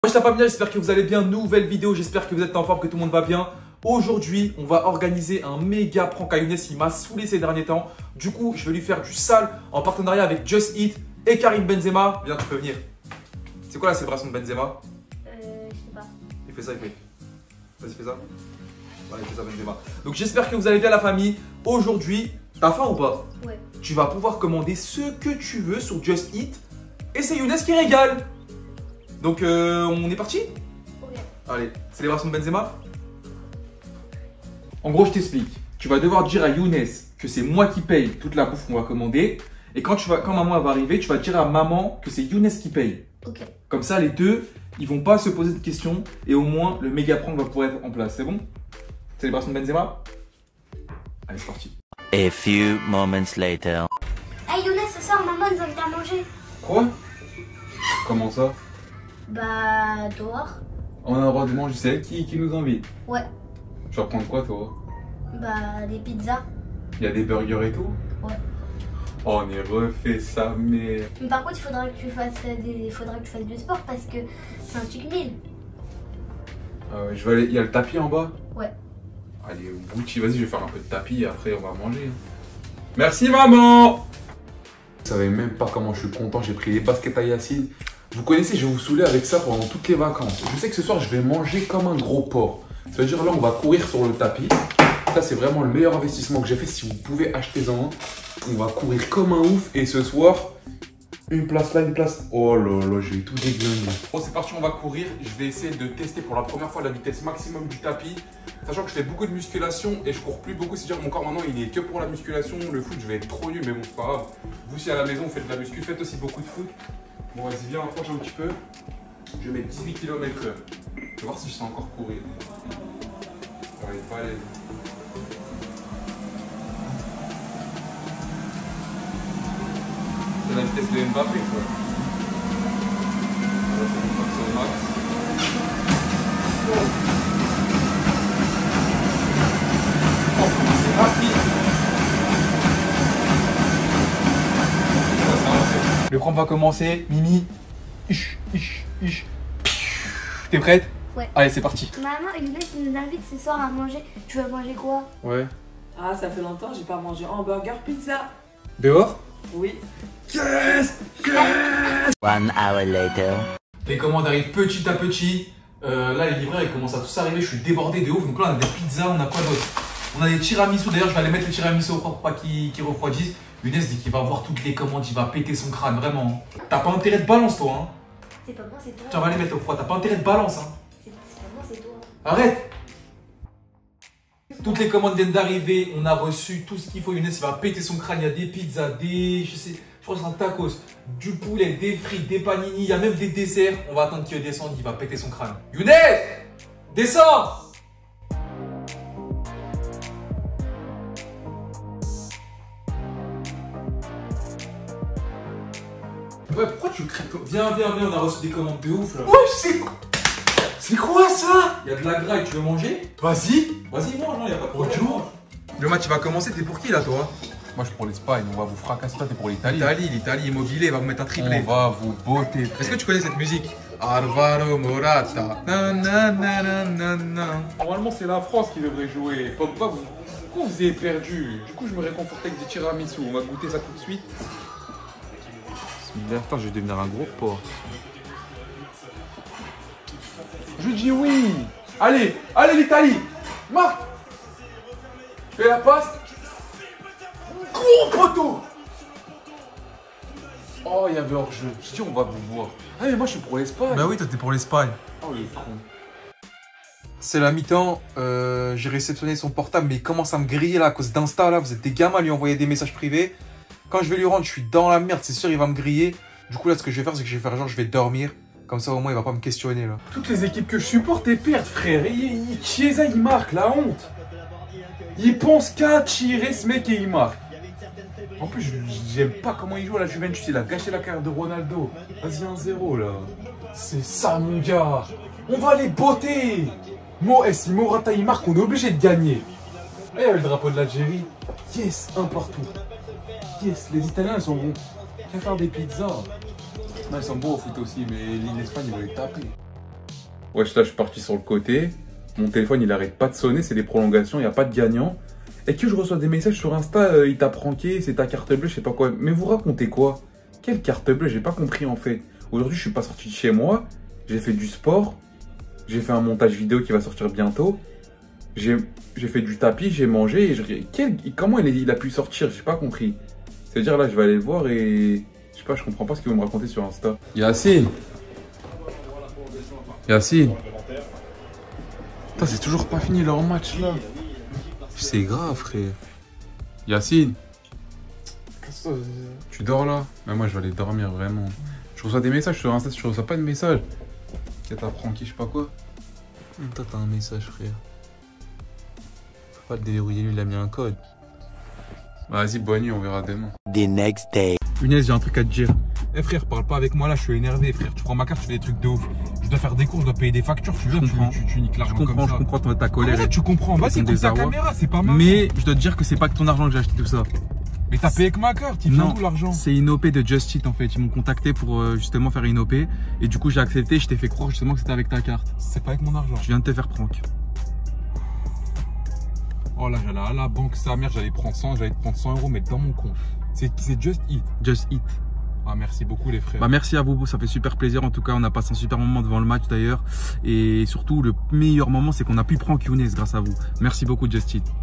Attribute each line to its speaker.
Speaker 1: Wesh la famille, j'espère que vous allez bien. Nouvelle vidéo, j'espère que vous êtes en forme, que tout le monde va bien. Aujourd'hui, on va organiser un méga prank à Younes. Il m'a saoulé ces derniers temps. Du coup, je vais lui faire du sale en partenariat avec Just Eat et Karim Benzema. Viens, tu peux venir. C'est quoi la célébration de Benzema?
Speaker 2: Je sais pas.
Speaker 1: Il fait ça, il fait. Vas-y, fais ça. Voilà, il fait ça, Benzema. Donc, j'espère que vous allez bien, la famille. Aujourd'hui, t'as faim ou pas?
Speaker 2: Ouais.
Speaker 1: Tu vas pouvoir commander ce que tu veux sur Just Eat. Et c'est Younes qui régale. Donc, on est parti?
Speaker 2: Ok.
Speaker 1: Allez, célébration de Benzema. En gros, je t'explique. Tu vas devoir dire à Younes que c'est moi qui paye toute la bouffe qu'on va commander. Et quand maman va arriver, tu vas dire à maman que c'est Younes qui paye.
Speaker 2: Ok.
Speaker 1: Comme ça, les deux, ils vont pas se poser de questions. Et au moins, le méga prank va pouvoir être en place. C'est bon? Célébration de Benzema. Allez, c'est parti.
Speaker 3: A few moments later.
Speaker 2: Hey Younes, ce soir, maman nous invite à manger.
Speaker 1: Quoi? Comment ça?
Speaker 2: Bah, dehors.
Speaker 1: On a le droit de manger, c'est elle qui nous invite.
Speaker 2: Ouais.
Speaker 1: Tu vas prendre quoi, toi?
Speaker 2: Bah, des pizzas.
Speaker 1: Il y a des burgers et tout?
Speaker 2: Ouais.
Speaker 1: Oh, on est refait ça, mais...
Speaker 2: Mais par contre, il faudra que tu fasses du sport parce que c'est un truc mille.
Speaker 1: je vais aller... Il y a le tapis en bas?
Speaker 2: Ouais.
Speaker 1: Allez, Gucci, vas-y, je vais faire un peu de tapis et après on va manger. Merci maman! Vous savez même pas comment je suis content, j'ai pris les baskets à Yacine. Vous connaissez, je vais vous saouler avec ça pendant toutes les vacances. Je sais que ce soir, je vais manger comme un gros porc. Ça veut dire là, on va courir sur le tapis. Ça, c'est vraiment le meilleur investissement que j'ai fait. Si vous pouvez, achetez-en un. On va courir comme un ouf. Et ce soir, une place là, une place. Oh là là, je vais tout déglinguer. Bon, c'est parti, on va courir. Je vais essayer de tester pour la première fois la vitesse maximum du tapis. Sachant que je fais beaucoup de musculation et je cours plus beaucoup. C'est-à-dire que mon corps maintenant, il est que pour la musculation. Le foot, je vais être trop nul, mais bon, c'est pas grave. Vous, si à la maison, vous faites de la muscu, faites aussi beaucoup de foot. Bon, vas-y, viens, approche un petit peu. Je vais mettre 18 km/h. Je vais voir si je sais encore courir. Allez, pas aller. C'est la vitesse de Mbappé, quoi. On va faire ça au max. Oh, c'est rapide. Le prank va commencer. Mimi. T'es prête?
Speaker 2: Ouais.
Speaker 1: Allez, c'est parti.
Speaker 2: Maman, Younes nous invite ce soir à manger. Tu veux manger quoi?
Speaker 1: Ouais.
Speaker 4: Ah, ça fait longtemps, j'ai pas mangé hamburger pizza.
Speaker 1: Dehors?
Speaker 4: Oui.
Speaker 1: Yes!
Speaker 3: One hour later.
Speaker 1: Les commandes arrivent petit à petit. Là, les livreurs, ils commencent à tous arriver. Je suis débordé de ouf. Donc là, on a des pizzas, on a quoi d'autre? On a des tiramisu. D'ailleurs, je vais aller mettre les tiramisu au froid pour pas qu'ils refroidissent. Younes dit qu'il va voir toutes les commandes, il va péter son crâne, vraiment. T'as pas intérêt de balance, toi, hein?
Speaker 2: C'est pas moi, c'est toi.
Speaker 1: Tu vas les mettre au froid, t'as pas intérêt de balance, hein?
Speaker 2: C'est pas moi, c'est toi.
Speaker 1: Arrête! Toutes les commandes viennent d'arriver, on a reçu tout ce qu'il faut. Younes, il va péter son crâne. Il y a des pizzas, je crois que c'est un tacos, du poulet, des frites, des panini, il y a même des desserts. On va attendre qu'il descende, il va péter son crâne. Younes! Descends! Ouais, pourquoi tu crèves? Viens, on a reçu des commandes de ouf là. Ouais, c'est quoi ça? Il y a de la graille, tu veux manger? Vas-y, mange, non, il y a pas de problème. Le match va commencer, t'es pour qui là toi?
Speaker 5: Moi je suis pour l'Espagne, on va vous fracasser, toi t'es pour l'Italie.
Speaker 1: L'Italie immobilier va vous mettre un triplé.
Speaker 5: On va vous botter.
Speaker 1: Est-ce que tu connais cette musique? Alvaro Morata.
Speaker 5: Normalement c'est la France qui devrait jouer. Pourquoi vous avez perdu? Du coup je me réconfortais avec des tiramisu, on va goûter ça tout de suite. Attends, je vais devenir un gros porc. Je dis oui.
Speaker 1: Allez l'Italie. Marc. Fais la passe. Gros poteau.
Speaker 5: Oh, il y avait hors-jeu. Je dis on va vous voir. Ah mais moi je suis pour l'Espagne.
Speaker 1: Bah oui, toi t'es pour l'Espagne.
Speaker 5: Oh le con.
Speaker 1: C'est la mi-temps, j'ai réceptionné son portable mais il commence à me griller là à cause d'Insta là. Vous êtes des gamins à lui envoyer des messages privés. Quand je vais lui rendre, je suis dans la merde, c'est sûr il va me griller. Du coup là ce que je vais faire c'est que je vais faire genre je vais dormir. Comme ça au moins il va pas me questionner là.
Speaker 5: Toutes les équipes que je supporte elles perdent frère. Chiesa il marque, la honte. Il pense qu'à tirer ce mec et il marque. En plus j'aime pas comment il joue à la Juventus, il a gâché la carrière de Ronaldo. Vas-y 1-0 là. C'est ça mon gars. On va les botter. Si Morata il marque, on est obligé de gagner. Et il y avait le drapeau de l'Algérie. Yes, un partout. Yes, les Italiens ils sont bons. Viens faire des pizzas. Non, ils sont beaux au foot aussi, mais l'Espagne, ils vont les taper.
Speaker 1: Wesh, là, je suis parti sur le côté. Mon téléphone, il arrête pas de sonner. C'est des prolongations, il n'y a pas de gagnant. Et que je reçois des messages sur Insta, il t'a pranké, c'est ta carte bleue, je sais pas quoi. Mais vous racontez quoi? Quelle carte bleue? J'ai pas compris en fait. Aujourd'hui, je suis pas sorti de chez moi. J'ai fait du sport. J'ai fait un montage vidéo qui va sortir bientôt. J'ai fait du tapis, j'ai mangé. Comment il a pu sortir? J'ai pas compris. C'est-à-dire là, je vais aller le voir et... Je sais pas, je comprends pas ce qu'il veut me raconter sur Insta. Yacine. Yacine. Putain, c'est toujours pas fini leur match là. C'est grave, frère. Yacine. Tu dors là? Mais moi, je vais aller dormir vraiment. Je reçois des messages sur Insta, je reçois pas de messages. Qu'elle t'a pranké, je sais pas quoi. Toi, t'as un message, frère. Faut pas le déverrouiller, lui, il a mis un code. Vas-y, bonne nuit, on verra demain.
Speaker 3: The next day.
Speaker 5: Younes, j'ai un truc à te dire. Eh frère, parle pas avec moi là, je suis énervé, frère. Tu prends ma carte, tu fais des trucs de ouf. Je dois faire des courses, je dois payer des factures, tu niques l'argent comme ça.
Speaker 6: Je comprends ta colère.
Speaker 5: Comment ça, tu comprends? Vas-y, coupe ta caméra, c'est pas mal.
Speaker 6: Mais je dois te dire que c'est pas que ton argent que j'ai acheté tout ça.
Speaker 5: Mais t'as payé avec ma carte, il vient d'où l'argent?
Speaker 6: C'est une OP de Just Eat en fait. Ils m'ont contacté pour justement faire une OP. Et du coup, j'ai accepté. Je t'ai fait croire justement que c'était avec ta carte.
Speaker 5: C'est pas avec mon argent.
Speaker 6: Je viens de te faire prank.
Speaker 5: Oh là, j'allais à la banque, sa mère, j'allais prendre 100, j'allais te prendre 100 € mettre dans mon compte. C'est Just Eat.
Speaker 6: Just Eat.
Speaker 5: Ah, merci beaucoup les frères.
Speaker 6: Bah merci à vous, ça fait super plaisir. En tout cas, on a passé un super moment devant le match d'ailleurs. Et surtout, le meilleur moment, c'est qu'on a pu prendre Younes grâce à vous. Merci beaucoup Just Eat.